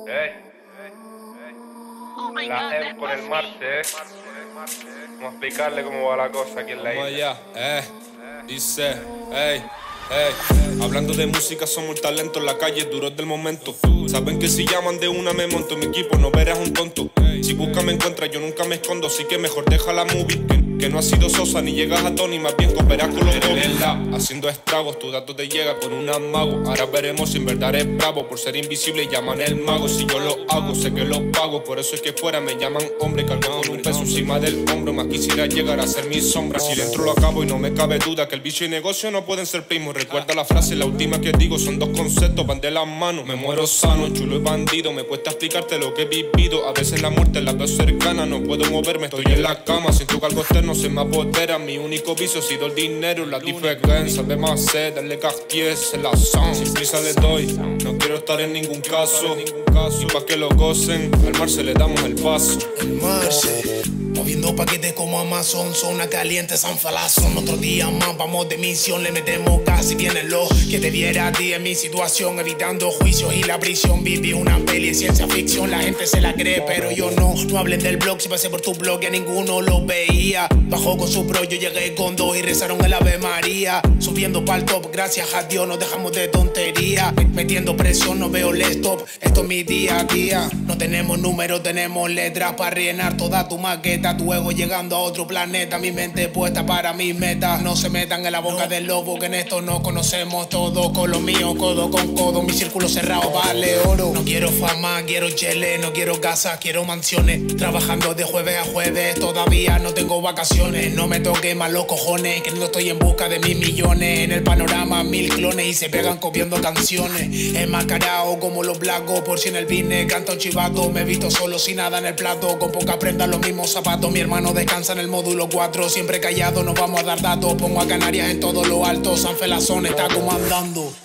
La M con el Marte, Vamos a explicarle cómo va la cosa aquí en la Vamos isla. allá, dice, hablando de música somos el talento en la calle, duros del momento. Saben que si llaman de una me monto, mi equipo no verás un tonto. Si busca me encuentra, yo nunca me escondo, así que mejor deja la movie. Que no ha sido Sosa ni llegas a Tony, más bien cooperas con los dos. Haciendo estragos, tu dato te llega con un amago. Ahora veremos si en verdad eres bravo. Por ser invisible llaman el mago. Si yo lo hago, sé que lo pago. Por eso es que fuera me llaman hombre. Cargado con un peso encima del hombro. Más quisiera llegar a ser mi sombra. Si dentro lo acabo y no me cabe duda que el bicho y negocio no pueden ser primos. Recuerda la frase, la última que digo. Son dos conceptos, van de las manos. Me muero sano, chulo y bandido. Me cuesta explicarte lo que he vivido. A veces la muerte la veo cercana. No puedo moverme, estoy en la cama. Siento que algo externo se me apodera. Mi único vicio ha sido el dinero. La diferencia, ve más sed, darle Cartier, se la son. Sin prisa le doy, no quiero estar en ningún caso. Y pa' que lo gocen, al mar se le damos el paso. El Marce, moviendo paquetes como Amazon, zona caliente, San Falazón. Otro día más, vamos de misión, le metemos casi bien lo que te viera a ti en mi situación, evitando juicios y la prisión. Viví una peli de ciencia ficción, la gente se la cree, pero yo no. No hablen del blog, si pasé por tu blog ya ninguno lo veía. Bajó con su bro, yo llegué con dos y rezaron el Ave María. Subiendo pa'l top, gracias a Dios nos dejamos de tontería. Metiendo presión, no veo el stop, esto es mi día a día. No tenemos números, tenemos letras para rellenar toda tu maqueta. Tu ego llegando a otro planeta, mi mente puesta para mis metas. No se metan en la boca del lobo, que en esto no conocemos todo. Con lo mío, codo con codo, mi círculo cerrado vale oro. No quiero fama, quiero chele, no quiero casa, quiero mansiones. Trabajando de jueves a jueves, todavía no tengo vacaciones. No me toque más los cojones, que no estoy en busca de mis millones. En el panorama 1000 clones y se pegan copiando canciones. Enmascarado como los blancos, por si en el business canto un chivato. Me he visto solo sin nada en el plato, con poca prenda los mismos zapatos. Mi hermano descansa en el módulo 4, siempre callado, nos vamos a dar datos. Pongo a Canarias en todo lo alto, San Felazón está comandando.